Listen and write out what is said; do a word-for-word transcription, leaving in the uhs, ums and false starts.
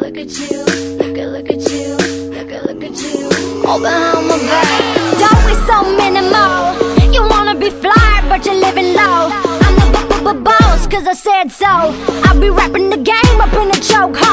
look at you, look at, look at you, look at, look at you, all behind my back. Don't be so minimal. You wanna be fly, but you're living low. I'm the b-b-b-boss, cause I said so. I'll be rapping the game up in a chokehold.